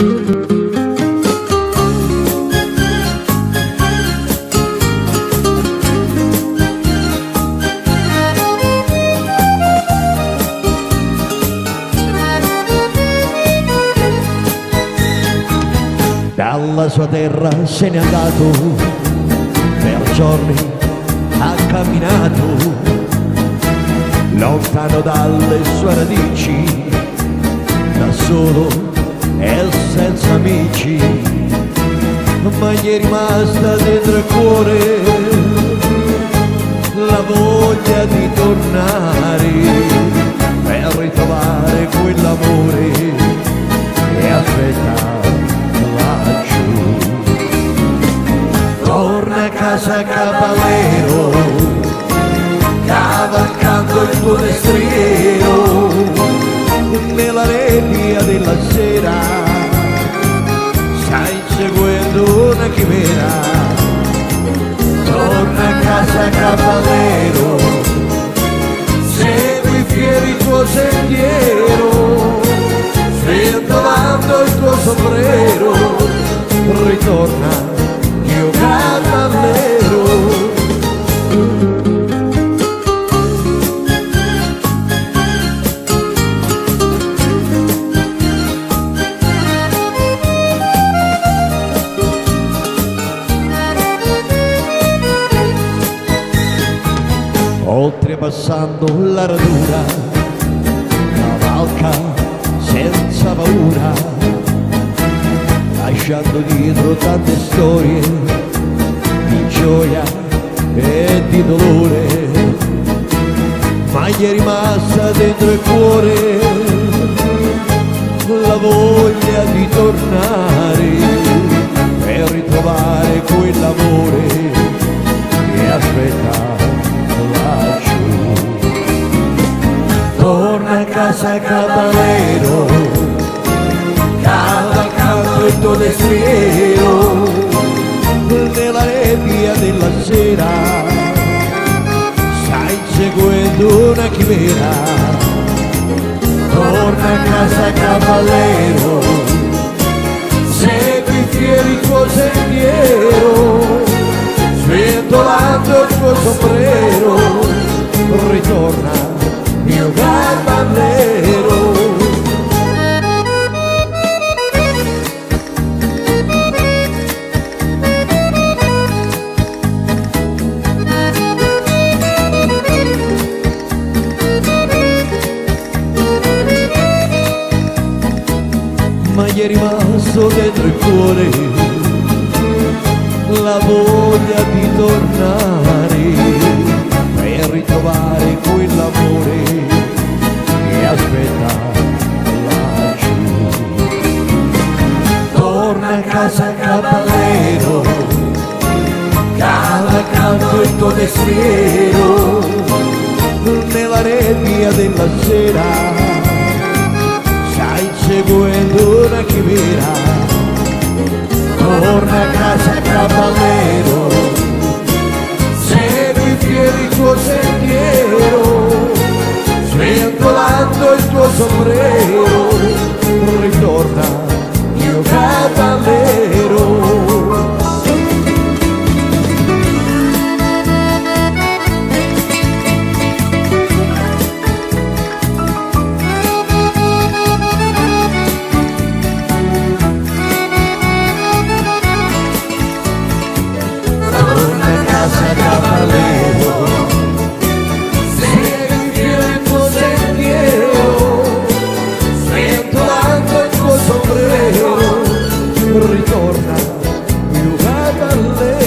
Dalla sua terra se n'è andato, per giorni ha camminato, lontano dalle sue radici, da solo e senza amici, ma gli è rimasta dentro il cuore la voglia di tornare per ritrovare quell'amore e aspetta laggiù. Torna a casa cavaliero, cavalcando il tuo destriero nella nebbia della sera, stai inseguendo una chimera. Torna a casa cavaliero, segui fieri il tuo sentiero, sventolando il tuo sombrero, ritorna mio cavaliero. Oltrepassando la radura, cavalca senza paura, lasciando dietro tante storie di gioia e di dolore, ma gli è rimasta dentro il cuore la voglia di tornare per ritrovare quell'amore che aspetta laggiù. Torna a casa cavaliero, cavalcando il tuo destriero nella nebbia della sera, stai inseguendo una chimera. Torna a casa cavaliero, segui fieri il tuo sentiero, sventolando il tuo sombrero, ritorna mio cavaliero. Ma gli è rimasto dentro il cuore la voglia di tornare per ritrovare quell'amore che aspetta laggiù. Torna a casa cavaliero, cavalcando il tuo destriero nella nebbia della sera, stai inseguendo una chimera. Torna a casa cavaliero, segui fieri il tuo sentiero, sventolando il tuo sombrero, ritorna mio cavaliero. Ritorna mio cavaliero.